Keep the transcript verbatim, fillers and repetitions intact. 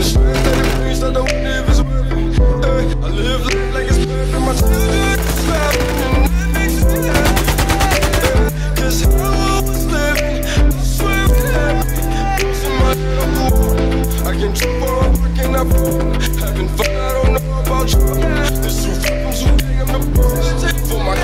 the stress that it brings, I don't wonder if it's worth it. Hey, I live life like it's perfect, my childhood is traveling, and that makes me happy. Hey, cause how I was living, I swear it had me losing my head up the wall. I came too far, working up, having fun, I don't know about you. This too far from too big, I'm the boss. For my